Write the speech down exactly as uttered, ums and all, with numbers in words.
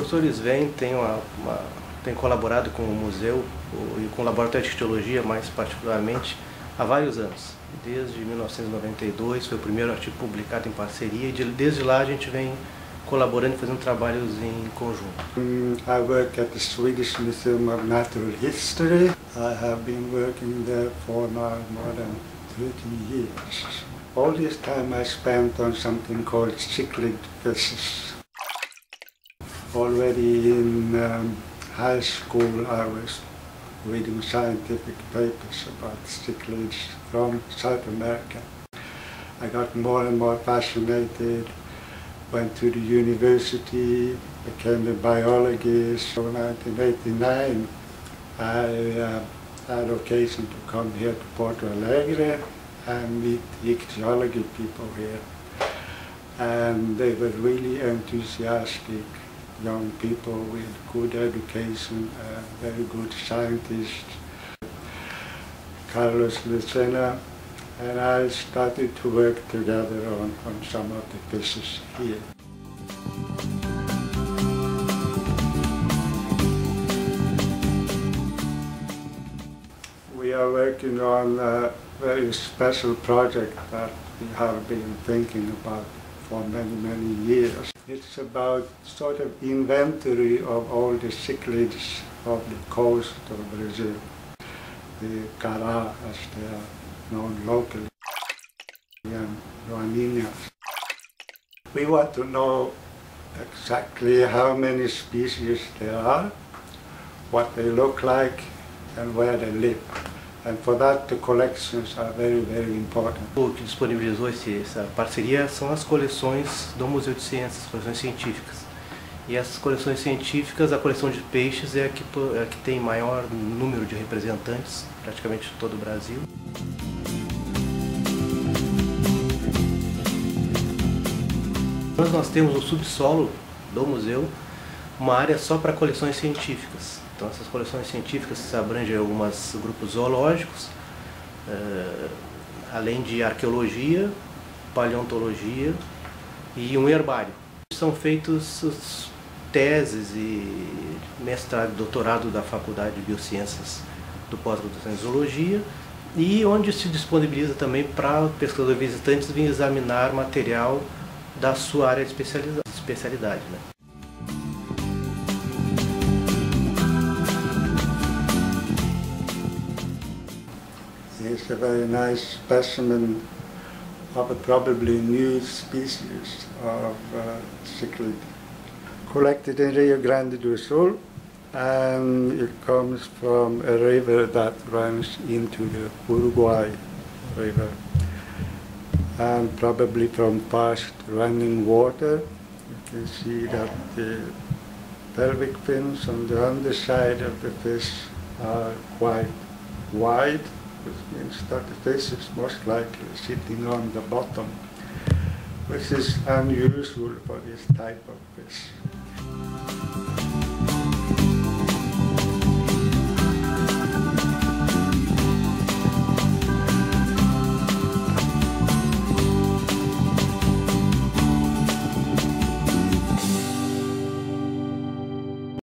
professor Sven tem, uma, uma, tem colaborado com o museu e com o Laboratório de Ictiologia, mais particularmente, há vários anos. Desde mil novecentos e noventa e dois foi o primeiro artigo publicado em parceria e de, desde lá a gente vem colaborando e fazendo trabalhos em conjunto. Um, I work at the Swedish Museum of Natural History. I have been working there for now more than thirty years. All this time I spent on something called cichlid physics. Already in um, high school I was reading scientific papers about cichlids from South America. I got more and more fascinated, went to the university, became a biologist. So in nineteen eighty-nine I uh, had occasion to come here to Porto Alegre and meet ichthyology people here. And they were really enthusiastic young people with good education, uh, very good scientists. Carlos Lucena and I started to work together on, on some of the fishes here. We are working on a very special project that we have been thinking about for many, many years. It's about sort of inventory of all the cichlids of the coast of Brazil, the P U C R S as they are known locally, and Joaninhas. We want to know exactly how many species there are, what they look like, and where they live. And for that, the collections are very, very important. O que disponibilizou esse, essa parceria são as coleções do Museu de Ciências, as coleções científicas. E essas coleções científicas, a coleção de peixes é a que, é a que tem maior número de representantes, praticamente de todo o Brasil. Nós, nós temos no subsolo do museu uma área só para coleções científicas. Então essas coleções científicas abrangem alguns grupos zoológicos, uh, além de arqueologia, paleontologia e um herbário. São feitos teses e mestrado e doutorado da Faculdade de Biociências do pós-graduação em Zoologia e onde se disponibiliza também para pesquisadores visitantes vir examinar material da sua área de especialidade, né? It's a very nice specimen of a probably new species of uh, cichlid, collected in Rio Grande do Sul, and it comes from a river that runs into the Uruguay River, and probably from fast running water. You can see that the pelvic fins on the underside of the fish are quite wide, which means that the fish is most likely sitting on the bottom, which is unusual for this type of fish.